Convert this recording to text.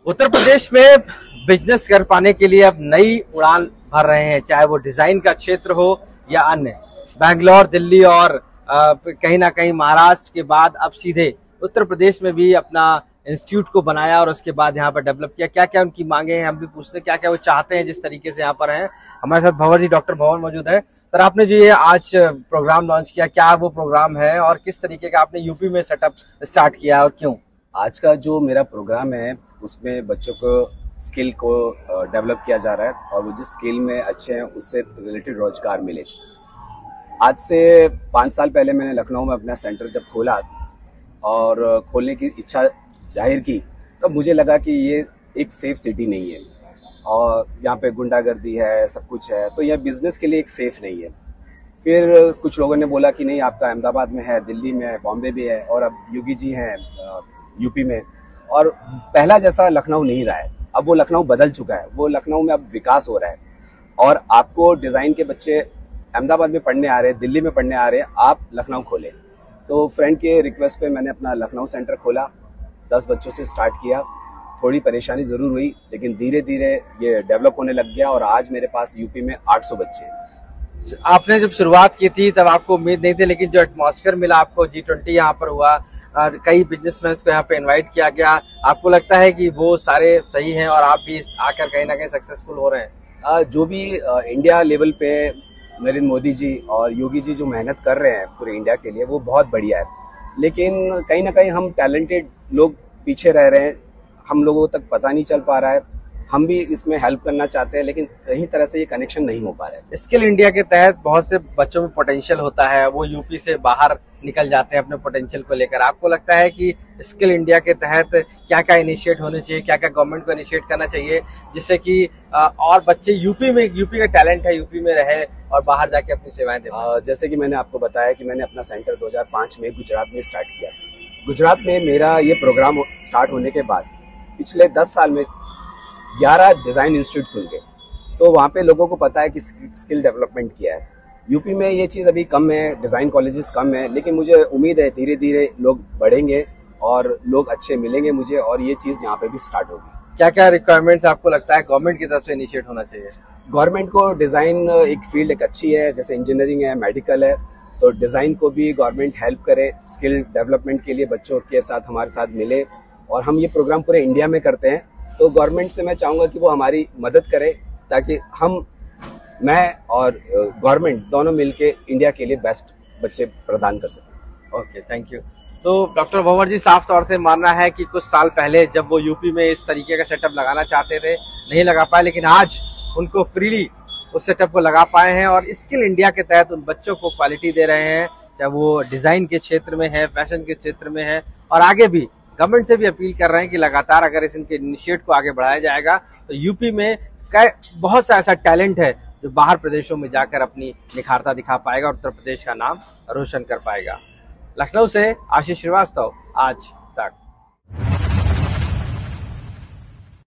उत्तर प्रदेश में बिजनेस कर पाने के लिए अब नई उड़ान भर रहे हैं, चाहे वो डिजाइन का क्षेत्र हो या अन्य। बैंगलोर, दिल्ली और कहीं ना कहीं महाराष्ट्र के बाद अब सीधे उत्तर प्रदेश में भी अपना इंस्टीट्यूट को बनाया और उसके बाद यहाँ पर डेवलप किया। क्या क्या उनकी मांगे हैं, हम भी पूछते हैं क्या क्या वो चाहते हैं जिस तरीके से यहाँ पर हैं। हमारे साथ भंवर जी, डॉक्टर भंवर मौजूद है। सर, आपने जो ये आज प्रोग्राम लॉन्च किया, क्या वो प्रोग्राम है और किस तरीके का आपने यूपी में सेटअप स्टार्ट किया और क्यों? आज का जो मेरा प्रोग्राम है उसमें बच्चों को स्किल को डेवलप किया जा रहा है और वो जिस स्किल में अच्छे हैं उससे रिलेटेड रोजगार मिले। आज से 5 साल पहले मैंने लखनऊ में अपना सेंटर जब खोला और खोलने की इच्छा जाहिर की, तब मुझे लगा कि ये एक सेफ सिटी नहीं है और यहाँ पे गुंडागर्दी है, सब कुछ है, तो यह बिजनेस के लिए एक सेफ नहीं है। फिर कुछ लोगों ने बोला कि नहीं, आपका अहमदाबाद में है, दिल्ली में है, बॉम्बे भी है और अब योगी जी हैं यूपी में, और पहला जैसा लखनऊ नहीं रहा है। अब वो लखनऊ बदल चुका है, वो लखनऊ में अब विकास हो रहा है और आपको डिज़ाइन के बच्चे अहमदाबाद में पढ़ने आ रहे हैं, दिल्ली में पढ़ने आ रहे हैं, आप लखनऊ खोलें। तो फ्रेंड के रिक्वेस्ट पे मैंने अपना लखनऊ सेंटर खोला। 10 बच्चों से स्टार्ट किया। थोड़ी परेशानी ज़रूर हुई, लेकिन धीरे धीरे ये डेवलप होने लग गया और आज मेरे पास यूपी में 800 बच्चे हैं। आपने जब शुरुआत की थी तब आपको उम्मीद नहीं थी, लेकिन जो एटमॉस्फेयर मिला आपको, G20 यहाँ पर हुआ, कई बिजनेसमैन को यहाँ पे इनवाइट किया गया, आपको लगता है कि वो सारे सही हैं और आप भी आकर कहीं ना कहीं सक्सेसफुल हो रहे हैं? जो भी इंडिया लेवल पे नरेंद्र मोदी जी और योगी जी जो मेहनत कर रहे हैं पूरे इंडिया के लिए, वो बहुत बढ़िया है। लेकिन कहीं ना कहीं हम टैलेंटेड लोग पीछे रह रहे हैं, हम लोगों तक पता नहीं चल पा रहा है। हम भी इसमें हेल्प करना चाहते हैं, लेकिन कहीं तरह से ये कनेक्शन नहीं हो पा रहा है। स्किल इंडिया के तहत बहुत से बच्चों में पोटेंशियल होता है, वो यूपी से बाहर निकल जाते हैं अपने पोटेंशियल को लेकर। आपको लगता है कि स्किल इंडिया के तहत क्या क्या इनिशिएट होने चाहिए, क्या क्या गवर्नमेंट को इनिशिएट करना चाहिए जिससे कि और बच्चे यूपी का टैलेंट है, यूपी में रहे और बाहर जाके अपनी सेवाएं दे? जैसे कि मैंने आपको बताया कि मैंने अपना सेंटर 2005 में गुजरात में स्टार्ट किया। गुजरात में मेरा ये प्रोग्राम स्टार्ट होने के बाद पिछले 10 साल में 11 डिज़ाइन इंस्टीट्यूट खुल गए, तो वहाँ पे लोगों को पता है कि स्किल डेवलपमेंट किया है। यूपी में ये चीज़ अभी कम है, डिज़ाइन कॉलेजेस कम है, लेकिन मुझे उम्मीद है धीरे धीरे लोग बढ़ेंगे और लोग अच्छे मिलेंगे मुझे, और ये चीज़ यहाँ पे भी स्टार्ट होगी। क्या क्या रिक्वायरमेंट्स आपको लगता है गवर्नमेंट की तरफ से इनिशिएट होना चाहिए? गवर्नमेंट को डिज़ाइन एक फील्ड एक अच्छी है, जैसे इंजीनियरिंग है, मेडिकल है, तो डिज़ाइन को भी गवर्नमेंट हेल्प करे स्किल डेवलपमेंट के लिए, बच्चों के साथ हमारे साथ मिले। और हम ये प्रोग्राम पूरे इंडिया में करते हैं, तो गवर्नमेंट से मैं चाहूँगा कि वो हमारी मदद करे ताकि मैं और गवर्नमेंट दोनों मिलके इंडिया के लिए बेस्ट बच्चे प्रदान कर सकें। Okay, thank you. तो डॉक्टर भंवर जी, साफ तौर से मानना है कि कुछ साल पहले जब वो यूपी में इस तरीके का सेटअप लगाना चाहते थे, नहीं लगा पाए, लेकिन आज उनको फ्रीली उस सेटअप को लगा पाए हैं और स्किल इंडिया के तहत उन बच्चों को क्वालिटी दे रहे हैं, चाहे वो डिजाइन के क्षेत्र में है, फैशन के क्षेत्र में है, और आगे भी गवर्नमेंट से भी अपील कर रहे हैं कि लगातार अगर इनके इनिशिएट को आगे बढ़ाया जाएगा तो यूपी में बहुत सा ऐसा टैलेंट है जो बाहर प्रदेशों में जाकर अपनी निखारता दिखा पाएगा और उत्तर प्रदेश का नाम रोशन कर पाएगा। लखनऊ से आशीष श्रीवास्तव, आज।